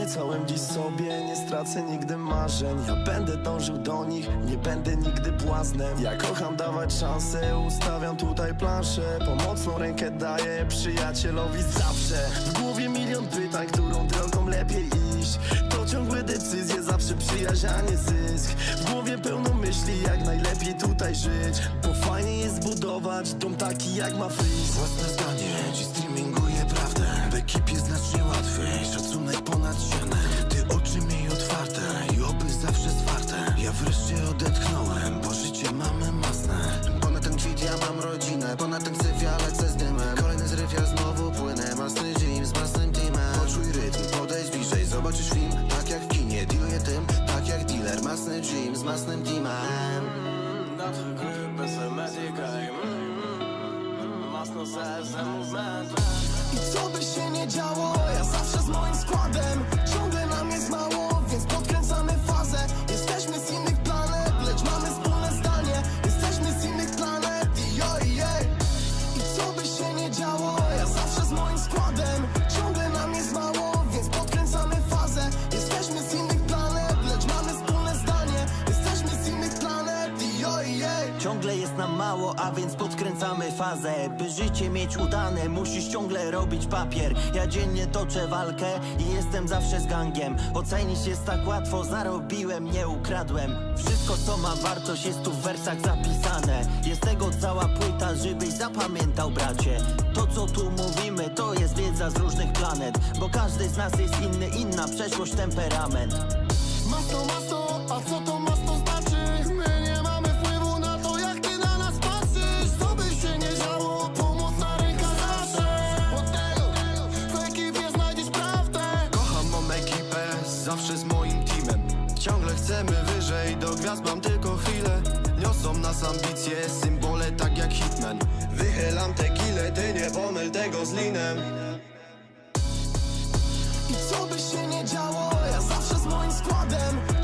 Obiecałem dziś sobie, nie stracę nigdy marzeń. Ja będę dążył do nich, nie będę nigdy błaznem. Ja kocham dawać szansę, ustawiam tutaj planszę. Pomocną rękę daję przyjacielowi zawsze. W głowie milion pytań, którą drogą lepiej iść. To ciągłe decyzje, zawsze przyjaźń, a nie zysk. W głowie pełno myśli, jak najlepiej tutaj żyć. Bo fajnie jest budować dom taki jak ma Freeze. Własne zdanie, dziś streaminguje prawdę. W ekipie znacznie łatwiej, szacunek ponad ścianę. Ty oczy miej otwarte i oby zawsze zwarte. Ja wreszcie odetchnąłem, bo życie mamy masne. Ponad ten kwit ja mam rodzinę, ponad ten syf ja lecę z dymem. Kolejny zryw ja znowu płynę, masny dzień z masnym teamem. Poczuj rytm, podejdź bliżej, zobaczysz film tak jak w kinie. Dealuję tym, tak jak dealer, masny Jim z masnym teamem. Notre gry bez medyka masno serce movement. I co by się nie działo, ja zawsze z moim składem. Ciągle nam jest mało, więc podkręcamy fazę. Jesteśmy z innych planet, lecz mamy wspólne zdanie. Jesteśmy z innych planet i co by się nie działo, ja zawsze z moim składem. Ciągle nam jest mało, więc podkręcamy fazę. Jesteśmy z innych planet, lecz mamy wspólne zdanie. Jesteśmy z innych planet i Ciągle jest nam mało, a więc podkręcamy fazę. By życie mieć udane, musisz ciągle robić papier. Ja dziennie toczę walkę i jestem zawsze z gangiem. Ocenić jest tak łatwo, zarobiłem, nie ukradłem. Wszystko co ma wartość jest tu w wersach zapisane. Jest tego cała płyta, żebyś zapamiętał bracie. To co tu mówimy to jest wiedza z różnych planet. Bo każdy z nas jest inny, inna przeszłość, temperament. Masno, a co to masno znaczy? My nie mamy wpływu na to, jak ty na nas patrzysz. Co by się nie działo, pomocna ręka zawsze. Od tego w ekipie znajdziesz prawdę. Kocham mą ekipę, zawsze z moim teamem. Ciągle chcemy wyżej, do gwiazd mam tylko chwilę. Niosą nas ambicje, symbole tak jak Hitman. Wychylam tequilę, ty nie pomyl tego z linem. I co by się nie działo, ja zawsze z moim składem.